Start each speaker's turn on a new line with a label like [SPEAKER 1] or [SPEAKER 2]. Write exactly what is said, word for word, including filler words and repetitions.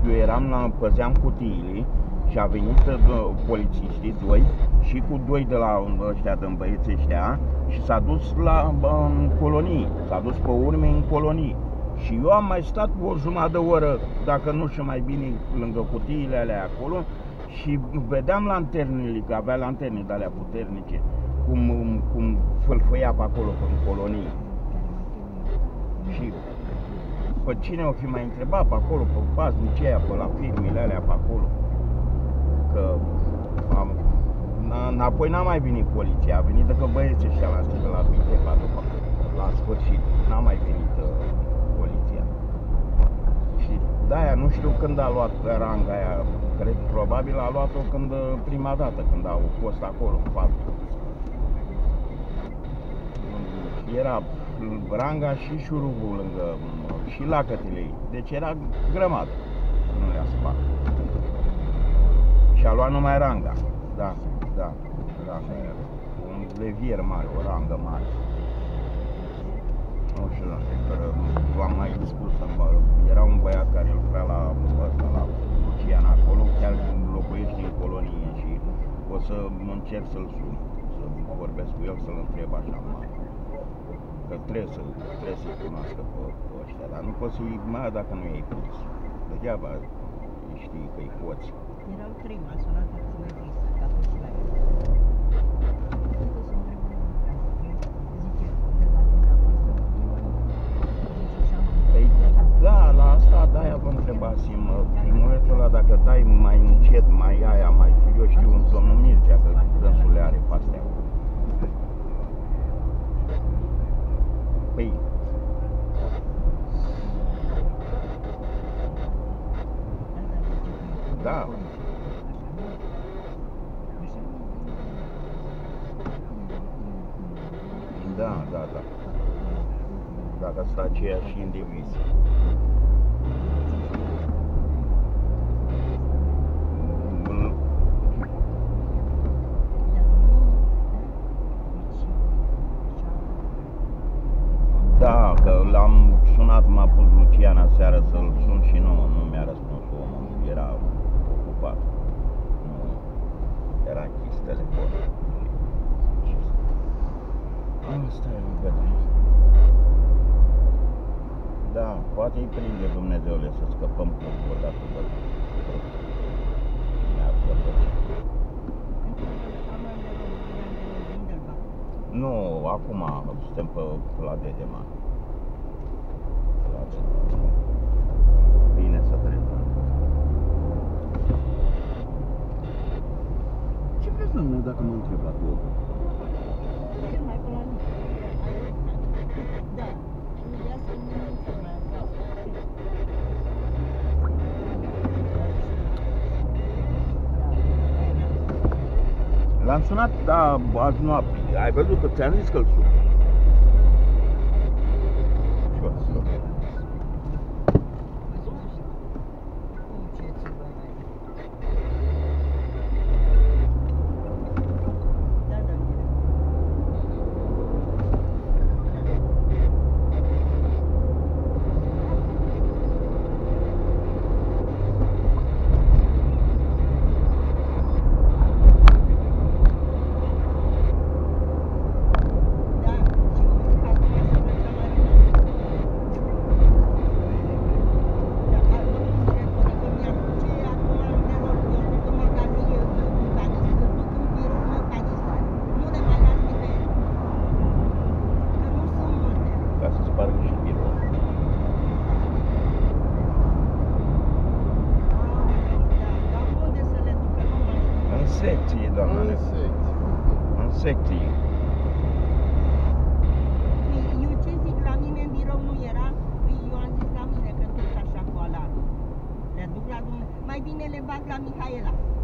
[SPEAKER 1] eu eram la, păzeam cutiile și a venit uh, polițiștii, doi, și cu doi de la ăștia, de băieții ăștia, și s-a dus la în colonii, s-a dus pe urme în colonii. Și eu am mai stat o jumătate de oră, dacă nu și mai bine, lângă cutiile alea acolo, și vedeam lanternele, că avea lanterne de alea puternice, cum, cum fâlfâia pe acolo, pe colonii. Și pe cine o fi mai întrebat pe acolo, pe paznicii aia, pe la firmele alea pe acolo, că am, înapoi n-a mai venit poliția, a venit decât băieții ăștia la de la Vitepa, după, la sfârșit, n-a mai venit uh, poliția. Și de-aia nu știu când a luat ranga aia, cred probabil a luat-o când, prima dată, când au fost acolo, în fabrică. Era ranga și șurubul lângă, și lacătele ei, deci era grămadă, nu le-a spart. Și a luat numai ranga, da, da, ranga era, un levier mare, o rangă mare. Nu știu, v-am mai spus, era un băiat care lucra la ăsta, la Lucian acolo, chiar locuiește în colonie și o să încerc să-l sun, să vorbesc cu el, să-l întreb așa mai. Că trebuie să, trebuie să-i cunoască pe, pe ăștia, dar nu poți să-i, mai dacă nu i-ai pus. Degeaba știi că-i poți.
[SPEAKER 2] Erau trei, m-a sunat că ți mai zis, că a fost și la el.
[SPEAKER 1] Păi, da, la asta, de-aia vă întrebasem, din momentul ăla, dacă dai mai încet, mai aia, mai, eu știu, în domnul Mircea, că dânsul le are pe astea. Păi, da. Da, da, da. Dacă sunt aceiași indivizi. Da, că l-am sunat, m-a pus Luciana seară să-l sun și nu, nu mi-a răspuns omul, era ocupat. Nu, era închis telefonul. Asta e, vedem. Da, poate îi prinde Dumnezeule să scăpăm cu odată de mi-a Nu, acum suntem pe, pe la Dedema. Bine să trecem. Ce vreți, doamne, dacă m-a întrebat eu?
[SPEAKER 2] Ce mai până la nici? Da, vrea să nu informația.
[SPEAKER 1] L-am sunat, da, azi noapte. Ai văzut că ți-am zis că-l sun. Secție, doamna, în secție. În secție.
[SPEAKER 2] Eu ce zic, la mine în birou nu era, eu am zis la mine că tot așa cu alarmă. Le duc la Dumnezeu. Mai bine le bag la Mihaela.